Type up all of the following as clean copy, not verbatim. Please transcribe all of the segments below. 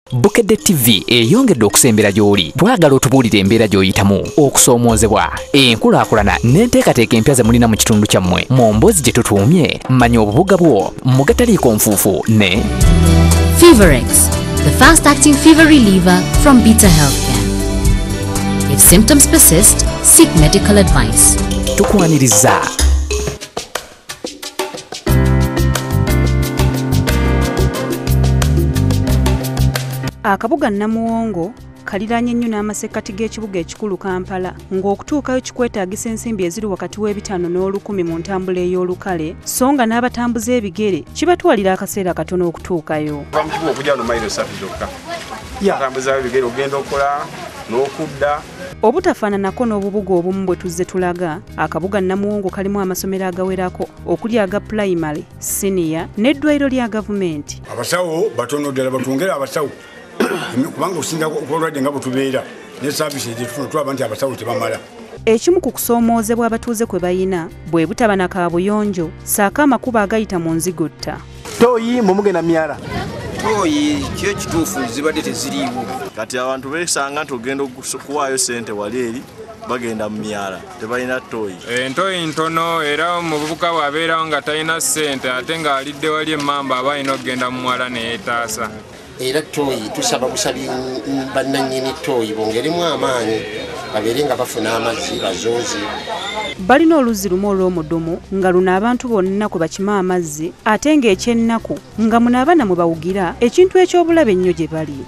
Bukedde TV eyongedde okusembera gy'oli bwagala otubuulire embeera gy'oyitamu okusoomoozebwa enkulaakulana n'enteekateeka empya ze mulina mu kitundu kyammwe mu mboozi gye tutuumye manya obubuga bwo mu gataliiko nfuufu ne Feverex, the fast-acting fever reliever from Beta Healthcare. If symptoms persist, seek medical advice. tukwaniriza. Akabuga Namuwongo kaliraanye nnyo n'amasekkati g'ekibuga ekikulu Kampala ng'okutuukayo kikwetaagisa ensimbi eziri wakati w'ebitaano n'olukumi mu ntambula ey'olukale so nga n'abatambuza ebigere kibatwalira akaseera katono okutuukayo. Obutafaananako n'obubuga obumu bwe tuzze tulaga, Akabuga Namuwongo kalimu amasomero agawerako okuli aga pulayimale, siniya n'eddwaliro lya gavumenti. Abasawo batono ddala batwongera abasawo kubanga osinga okulwadde nga bwetubeera ne saavisi tulaba nti abasawo tebamala. Ekimu ku kusoomoozebwa abatuuze kwe bayina bwe butaba na kaabuyonjo saako amakubo agayita mu nzigotta. Toyi mumugenda myala toyi kyo kituufu zibadde teziriiwo. Kati abantu beesanga nti ogenda okuwaayo ssente wali eri bagenda mu myala tebalina toyi. Entoyi ntono era omuvubuka bw'abeerawo nga talina ssente ate ng'alidde wali emmamba aba alina okugenda mu mwala neyeetaasa. Era toyi tusaba busabi bannannyini toyi bongeremu amaanyi babeere nga bafuna amazzi bazoozi. Balina oluzzi lumu olw'omudumu nga luno abantu bonna kwe bakima amazzi ate ng'ekyennaku nga munaabana mwe bawugira ekintu eky'obulabe ennyo gye bali.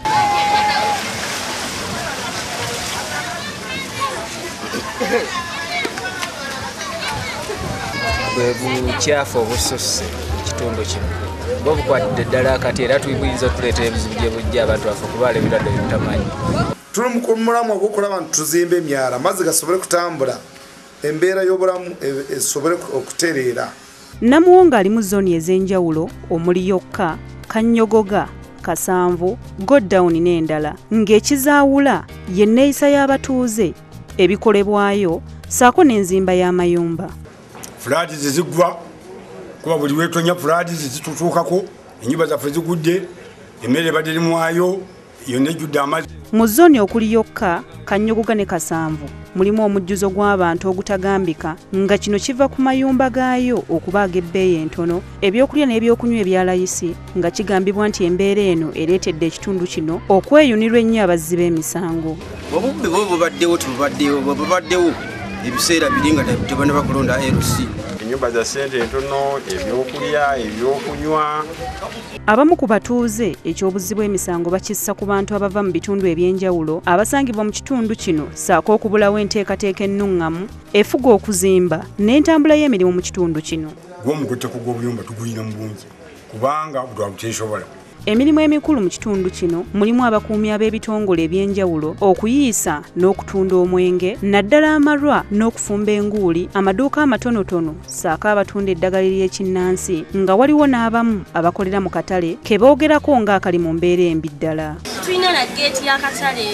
Bwe bukyafu obususse ekitundu kino bwe bukwatidde ddala akati era tuyinza okuleetera ebizibu gye bujja abantu baffe okubaala ebirwadde ebitamanyi. Tuli mu mulamu ogw'okulaba nti tuzimba emyala amazzi gasobole kutambula embeera y'obulamu esobole okutereera. Namuwongo ali mu zooni ez'enjawulo omuli Yokka, Kannyogoga, Kasanvu, Goddown n'endala ng'ekizaawula ye nneeyisa y'abatuuze ebikolebwayo saako n'enzimba y'amayumba. Fulaati zizigwa kuba buli weetonya fulaati zitutuukako ennyumba zaffe zigudde emmere ebadde erimwayo yonna ejjudde amazzi. Mu zooni okuli Yokka, Kannyogoga ne Kasanvu mulimu omujjuzo gw'abantu ogutagambika nga kino kiva ku mayumba gaayo okuba ag'ebbeeyi entono ebyokulya n'ebyokunywa ebya layisi nga kigambibwa nti embeera eno ereetedde ekitundu kino okweyunirwa ennyo abazzi b'emisango. Obubbi bwe bubaddewo tebubaddewo ebiseera biri nga tebana bakulonda LC. Ennyumba za ssente entono, ebyokulya, ebyokunywa. Abamu ku batuuze eky'obuzzi bw'emisango bakissa ku bantu abava mu bitundu eby'enjawulo abasangibwa mu kitundu kino saako okubulawo enteekateeka ennuŋŋamu efuga okuzimba n'entambula y'emirimu mu kitundu kino. Gw'omugotteko gw'obuyumba tuguyina mu bungi kubanga butwabuteesobola. Emirimu emikulu mu kitundu kino mulimu abakuumi ab'ebitongole eby'enjawulo okuyiisa n'okutunda omwenge naddala amalwa n'okufumba enguuli amaduuka amatonotono saako abatunda eddagala ly'ekinnansi nga waliwo n'abamu abakolera mu katale ke boogerako ng'akali mu mbeera embi ddala. Tulina na geeti y'akatale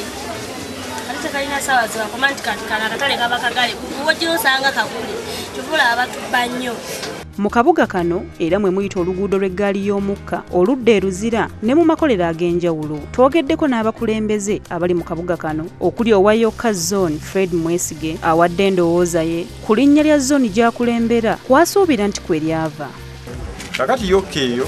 ate tekalina ssaawa zibakoma nti kati kano akatale kaba kagale wojjira osanga kakule kivula abatubba nnyo. Mu kabuga kano era mwe muyita oluguudo lw'eggaali y'omukka oludda eruzira ne mu makolero ag'enjawulo. Twogeddeko n'abakulembeze abali mu kabuga kano okuli owa Yokka Zone Fred Mwesige awadde endowooza ye ku linnya lya zooni gy'akulembera kwasuubira nti kwe lyava. Kakati Yokka eyo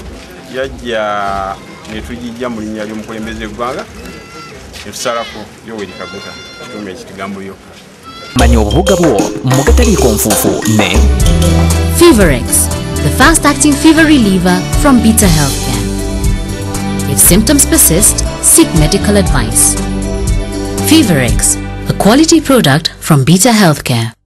yajja ne tugijja mu linnya ly'omukulembeze eggwanga ne tusalako Yoweri Kaguta kitume ekigambo Yokka. Manya obubuga bwo mu gataliiko nfuufu ne Feverex, the fast-acting fever reliever from Beta Healthcare. If symptoms persist, seek medical advice. Feverex, a quality product from Beta Healthcare.